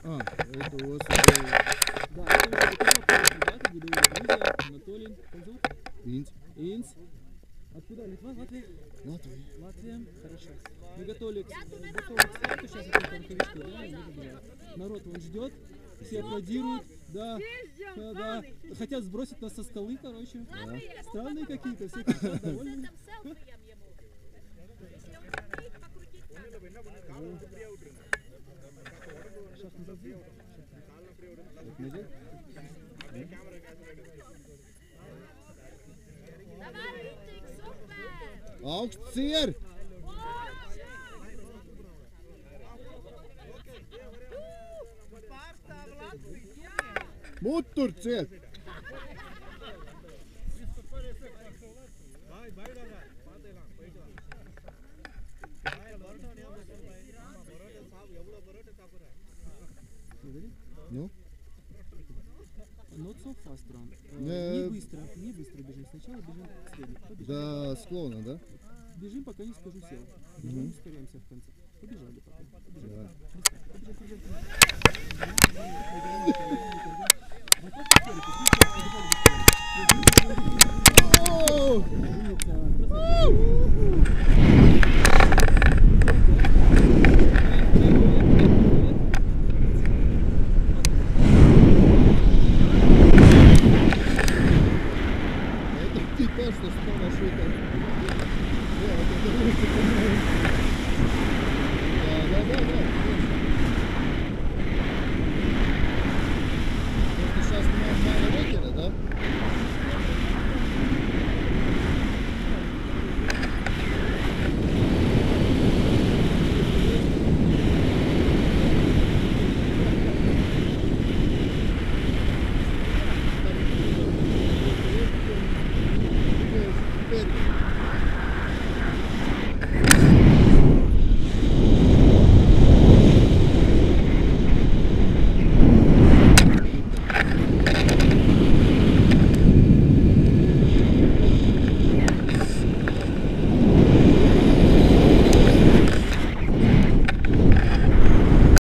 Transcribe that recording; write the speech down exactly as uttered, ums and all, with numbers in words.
А, это у вас уже... Да, это уже готово, ребята, Гидеева Грузия, Анатолий, как зовут? Инц. Инц. Откуда? Литва, Латвия? Латвия. Латвия, хорошо. Мы готовы к, готовы к старту, сейчас это рукавички, да, и мы туда. Народ он ждет, все аплодируют, да, да, да, хотят сбросить нас со скалы, короче. Да. Странные какие-то, все кричат, довольны. Augsts cier! Mutur ciet! Ну? Not so fast run. Не- Не быстро, не быстро бежим. Сначала бежим к среднему. Побежали. До склона, да? Бежим, пока не скажу сел. Бежим, ускоряемся в конце. Побежали пока.